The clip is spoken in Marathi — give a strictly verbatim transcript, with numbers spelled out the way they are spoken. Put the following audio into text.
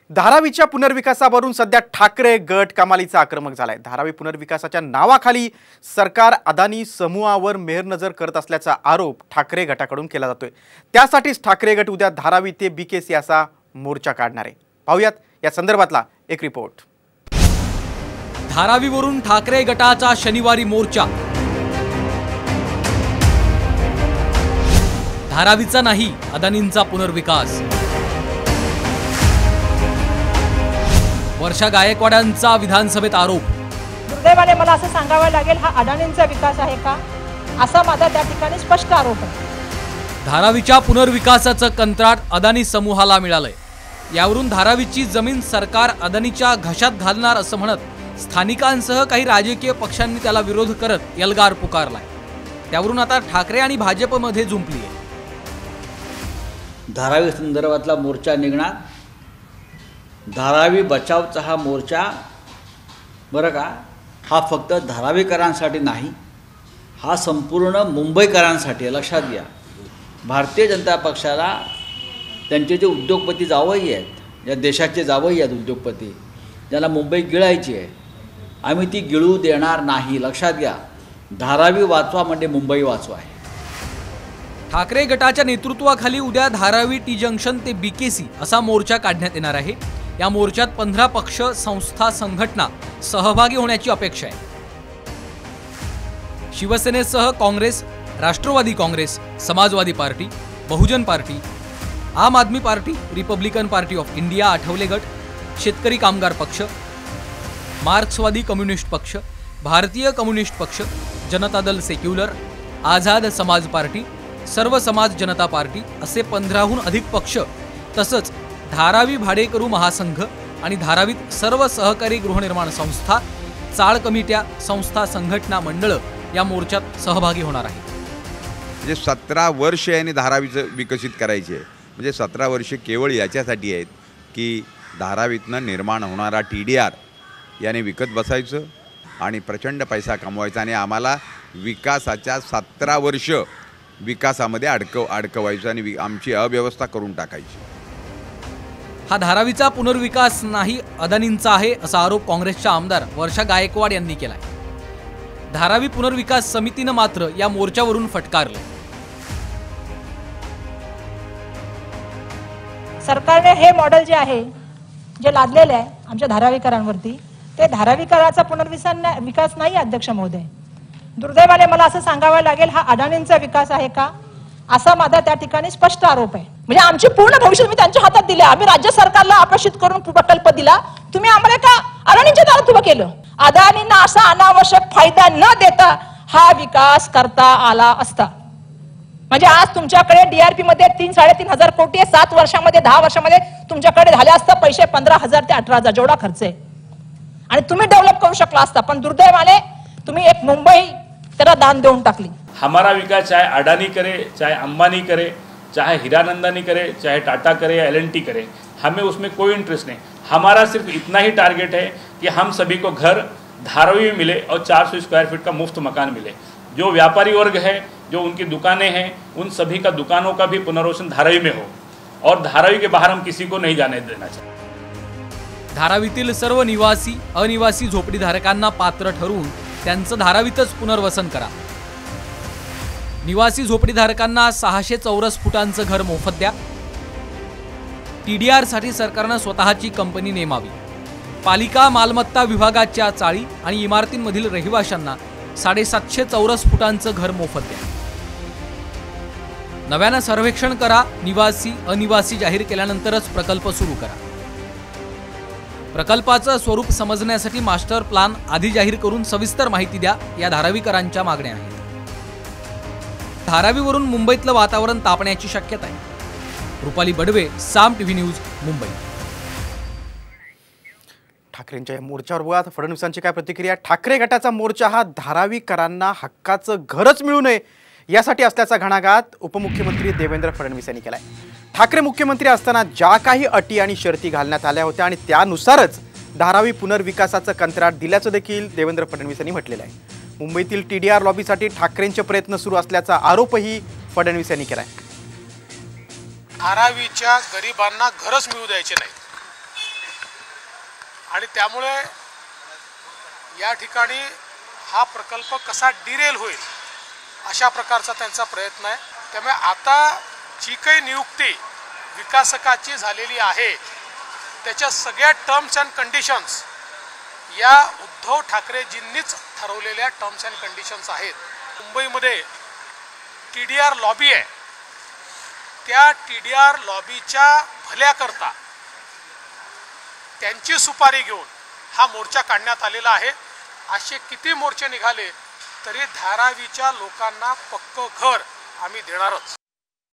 धारावीच्या पुनर्विकासावरून सध्या ठाकरे गट कमालीचा आक्रमक झालाय। धारावी पुनर्विकासाच्या नावाखाली सरकार अदानी समूहावर मेहरनजर करत असल्याचा आरोप ठाकरे गटाकडून केला जातोय। त्यासाठीच ठाकरे गट उद्या धारावी ते बीकेसी असा मोर्चा काढणार आहे। पाहूयात या संदर्भातला एक रिपोर्ट। धारावीवरून ठाकरे गटाचा शनिवारी मोर्चा। धारावीचा नाही अदानींचा पुनर्विकास। वर्षा गायकवाडांचा विधानसभेत आरोप। दुर्दैवाने मला असं सांगावं लागेल, हा अदानींचा विकास आहे का असा माझा त्या ठिकाणी स्पष्ट आरोप आहे। धारावीच्या पुनर्विकासाचं कंत्राट अदानी समूहाला मिळालंय। यावरून धारावीची जमीन सरकार अदानीच्या घशात घालणार असं म्हणत स्थानिकांसह काही राजकीय पक्षांनी त्याला विरोध करत एल्गार पुकारलाय। त्यावरून आता ठाकरे आणि भाजपमध्ये जुंपली आहे। धारावी संदर्भातला मोर्चा निघणार। धारावी बचावचा हा मोर्चा बरं का, हा फक्त धारावीकरांसाठी नाही, हा संपूर्ण मुंबईकरांसाठी आहे। लक्षात घ्या, भारतीय जनता पक्षाला त्यांचे जे उद्योगपती जावई आहेत, या देशाचे जावई आहेत उद्योगपती, ज्याला मुंबई गिळायची आहे, आम्ही ती गिळू देणार नाही। लक्षात घ्या, धारावी वाचवा म्हणजे मुंबई वाचवा आहे। ठाकरे गटाच्या नेतृत्वाखाली उद्या धारावी टी जंक्शन ते बीकेसी असा मोर्चा काढण्यात येणार आहे। या मोर्चात पंधरा पक्ष, संस्था, संघटना सहभागी होण्याची अपेक्षा आहे। शिवसेनेसह Congress, Rashtrawadi Congress, Samajwadi Party, Bahujan Party, Aam Aadmi Party, Republican Party of India, Athawale गट, शेतकरी कामगार पक्ष, मार्क्सवादी कम्युनिस्ट पक्ष, भारतीय कम्युनिस्ट पक्ष, जनता दल सेक्युलर, आझाद समाज पार्टी, सर्व समाज जनता पार्टी असे पंधराहून अधिक पक्ष, तसंच धारावी भाडेकरू महासंघ आणि धारावीत सर्व सहकारी गृहनिर्माण संस्था, चाळ कमिट्या, संस्था, संघटना, मंडळ या मोर्चात सहभागी होणार आहेत। म्हणजे सतरा वर्ष यांनी धारावीचं विकसित करायचे आहे। म्हणजे सतरा वर्ष केवळ याच्यासाठी आहेत की धारावीतनं निर्माण होणारा टी डी आर याने विकत बसायचं आणि प्रचंड पैसा कमवायचा आणि आम्हाला विकासाच्या सतरा वर्ष विकासामध्ये अडकव अडकवायचं आणि आमची अव्यवस्था करून टाकायची। हा धारावीचा पुनर्विकास नाही अदानींचा आहे असा आरोप काँग्रेसच्या आमदार वर्षा गायकवाड यांनी केलाय। धारावी पुनर्विकास समितीनं मात्र या मोर्चावरून फटकारलं। सरकारने हे मॉडेल जे आहे, जे लादलेलं आहे आमच्या धारावीकरांवरती, ते धारावीकराचा पुनर्विकास विकास नाही अध्यक्ष महोदय। दुर्दैवाने मला असं सांगावं लागेल, हा अदानींचा विकास आहे का असा माझा त्या ठिकाणी स्पष्ट आरोप आहे। म्हणजे आमची पूर्ण भविष्य मी त्यांच्या हातात दिले। आम्ही राज्य सरकारला आकर्षित करून प्रकल्प दिला, तुम्ही आम्हाला का अदानींच्या दारात उभं केलं? अदानींना असा अनावश्यक फायदा न देता हा विकास करता आला असता। म्हणजे आज तुमच्याकडे डीआरपी मध्ये तीन साडेतीन हजार कोटी आहे, सात वर्षामध्ये दहा वर्षामध्ये तुमच्याकडे झाले असतं पैसे पंधरा हजार ते अठरा हजार जेवढा खर्च आहे, आणि तुम्ही डेव्हलप करू शकला असता। पण दुर्दैवाने तुम्ही एक मुंबई त्याला दान देऊन टाकली। हमारा विकास चाहे अडानी करे, चाहे अंबानी करे, चाहे हीरानंदानी करे, चाहे टाटा करे या एल एन टी करे, हमें उसमें कोई इंटरेस्ट नहीं। हमारा सिर्फ इतना ही टारगेट है कि हम सभी को घर धारावी में मिले और चार सौ स्क्वायर फीट का मुफ्त मकान मिले। जो व्यापारी वर्ग है, जो उनकी दुकानें हैं, उन सभी का दुकानों का भी पुनर्वसन धारावी में हो, और धारावी के बाहर हम किसी को नहीं जाने देना चाहते। धारावीतील सर्व निवासी, अनिवासी झोपडीधारकांना पात्र ठरवून त्यांचं धारावीतच पुनर्वसन करा। निवासी झोपडीधारकांना सहाशे चौरस फुटांचं घर मोफत द्या। टीडीआर साठी सरकारनं स्वतःची कंपनी नेमावी। पालिका मालमत्ता विभागाच्या चाळी आणि इमारतींमधील रहिवाशांना साडेसातशे चौरस फुटांचं घर मोफत द्या। नव्यानं सर्वेक्षण करा। निवासी अनिवासी जाहीर केल्यानंतरच प्रकल्प सुरू करा। प्रकल्पाचं स्वरूप समजण्यासाठी मास्टर प्लॅन आधी जाहीर करून सविस्तर माहिती द्या, या धारावीकरांच्या मागण्या आहेत। धारावीवरून मुंबईतलं वातावरण तापण्याची शक्यता आहे। Rupali Badwe, Saam TV News, Mumbai. ठाकरेंच्या मोर्चावर बघा फडणवीसांची काय प्रतिक्रिया। ठाकरे गटाचा मोर्चा हा धारावीकरांना हक्काचं घरच मिळू नये यासाठी असल्याचा घणाघात उपमुख्यमंत्री देवेंद्र फडणवीस यांनी केलाय। ठाकरे मुख्यमंत्री असताना ज्या काही अटी आणि शर्ती घालण्यात आल्या होत्या आणि त्यानुसारच धारावी पुनर्विकासाचं कंत्राट दिल्याचं देखील देवेंद्र फडणवीस यांनी म्हटलेलं आहे। मुंबईतील टीडीआर लॉबीसाठी ठाकरेंचे प्रयत्न सुरू असल्याचा आरोपही फडणवीस यांनी केलाय। धारावीच्या गरिबांना घरच मिळू द्यायचे नाही, आणि त्यामुळे या ठिकाणी हा प्रकल्प कसा डिरेल होईल अशा प्रकारचा त्यांचा प्रयत्न आहे. त्यामुळे आता जी काही नियुक्ती विकासकाची झालेली आहे त्याच्या सगळ्या टर्म्स अँड कंडिशन्स या उद्धव ठाकरेजींनीच ठरवलेल्या टर्म्स अँड कंडिशन्स आहेत. मुंबईमध्ये टी डी आर लॉबी आहे, त्या टी डी आर लॉबीच्या भल्याकरता त्यांची सुपारी घेऊन हा मोर्चा काढण्यात आलेला आहे. असे किती मोर्चे निघाले तरी धारावीच्या लोकांना पक्क घर आम्ही देणारच.